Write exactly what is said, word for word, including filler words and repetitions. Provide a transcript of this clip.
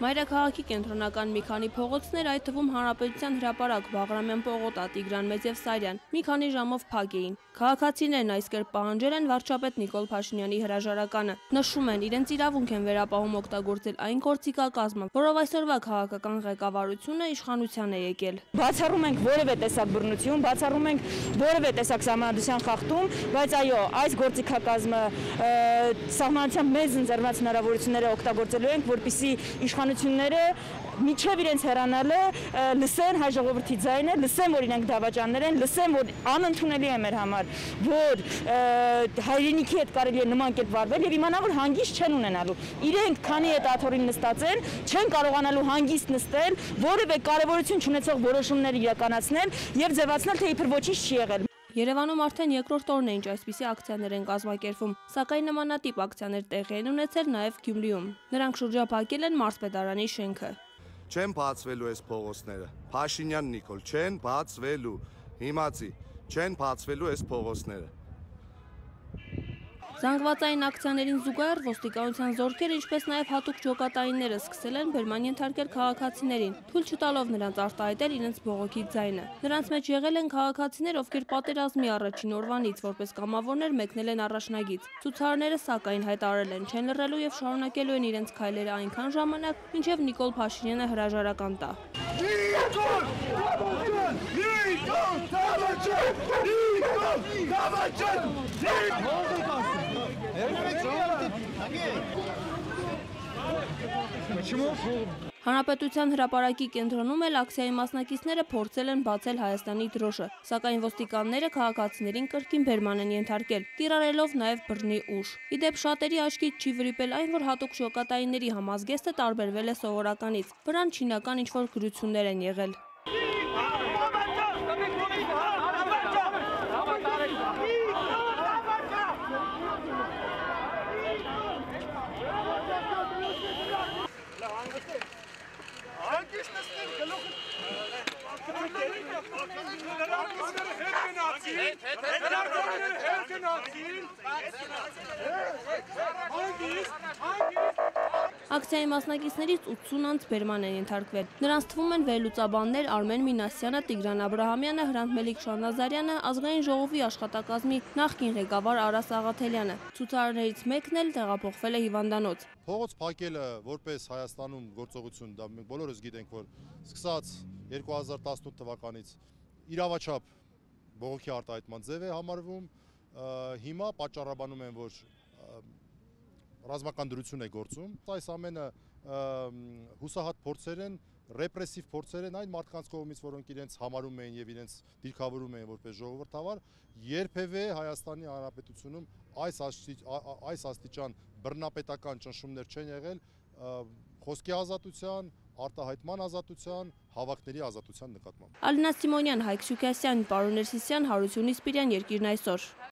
Մայրաքաղաքի կենտրոնական մի քանի փողոցներ, այդ թվում Հանրապետության հրապարակ, Բաղրամյան պողոտա, Տիգրան Մեծ եւ Սարյան, մի քանի ժամով փակ էին։ Քաղաքացիներն այս կերպ պահանջել են վարչապետ Նիկոլ Փաշինյանի հրաժարականը։ Նշում են, իրենց իրավունք են վերապահում օգտագործել այն գործիքակազմը, որով այսօրվա քաղաքական ղեկավարությունը իշխանության է եկել։ Բացառում ենք որևէ տեսակ բռնություն, բացառում ենք որևէ տեսակ սահմանադրության խախտում, բայց այո, այս գործիքակազմը սահմանադրությամբ մեզ ընձեռված հնարավորությունները օգտագործելու ենք, որպեսզի իշխանությունները միջև իրենց հեռանալը լսեն հայ ժողովրդի ձայնը, լսեն, որ իրենք դավաճաններ են, լսեն, որ անընդունելի է մեր համար, որ հայրենիքի հետ կարելի է նման կերպ վարվել եւ իմանա, որ հանգիստ չեն ունենալու։ Իրենք քանի հետ աթոռին նստած են, չեն կարողանալու հանգիստ նստել, որևէ կարևորություն չունեցող որոշումներ իրականացնել եւ ձևացնել, թե իբր ոչինչ չի եղել։ Երևանում արդեն երկրորդ օրն է, ինչ այսպիսի ակցիաներ են կազմակերպվում, սակայն նմանատիպ ակցիաներ տեղի են ունեցել նաև Գյումրիում։ Նրանք շրջափակել են մարզպետարանի շենքը։ Չեն բացվելու այս փողոցները։ Փաշինյան Նիկոլ, չեն բացվելու։ Հիմացի, չեն բացվելու այս փողոցները։ Զանգվածային ակցիաներին զուգահեռ ոստիկանության զորքերը, ինչպես նաև հատուկ ջոկատայինները սկսել են բերման ենթարկել քաղաքացիներին, թույլ չտալով նրանց արտահայտել իրենց բողոքի ձայնը։ Նրանց մեջ եղել են քաղաքացիներ, ովքեր պատերազմի առաջին օրվանից որպես կամավորներ մեկնել են առաջնագից։ Ցուցարարները սակայն հայտարարել են, չեն լռելու եւ շարունակելու են իրենց քայլերը այնքան ժամանակ, մինչև Նիկոլ Փաշինյանը հրաժարական տա։ Նիկոլ! Նիկոլ! Նիկոլ! Հանրապետության հրապարակի կենտրոնում էլ ակցիայի մասնակիցները փորձել են բացել Հայաստանի դրոշը, սակայն ոստիկանները քաղաքացիներին կրկին բերման են ենթարկել, կիրառելով նաև բռնի ուժ։ Ի դեպ շատերի աչքից չի վրիպել այն, որ հատուկ ջոկատայինների համազգեստը տարբերվել է սովորականից, վրան չինական ինչ-որ գրություններ են եղել։ Ակցիայի մասնակիցներից ութսուն անց բերման են ենթարկվել։ Նրանց թվում են վերլուծաբաններ Արմեն Մինասյանը, Տիգրան Աբրահամյանը, Հրանտ Մելիք Շանազարյանը, Ազգային ժողովի աշխատակազմի նախկին ղեկավար Արա Սաղաթելյանը։ Ցուցարարներից մեկն էլ տեղափոխվել է հիվանդանոց։ Փողոց փակելը որպես Հայաստանում գործողություն, դա մենք բոլորս գիտենք, որ սկսած երկու հազար տասնութ թվականից իրավաչափ բողոքի արտահայտման ձև է համարվում, հիմա պատճառաբանում են, որ ռազմական դրություն է գործում։ Այս ամենը հուսահատ փորձեր են, ռեպրեսիվ փորձեր են այն մարդկանց կողմից, որոնք իրենց համարում էին եւ իրենց դիրքավորում էին որպես ժողովրդավար, երբևէ Հայաստանի Հանրապետությունում այս այս աստիճան բռնապետական ճնշումներ չեն եղել խոսքի ազատության, արտահայտման ազատության, հավաքների ազատության նկատմամբ։ Ալինա Սիմոնյան, Հայկ Շուկասյան, Պարոն Ներսիսյան, Հարություն Իսպիրյան, Երկիրն այսօր։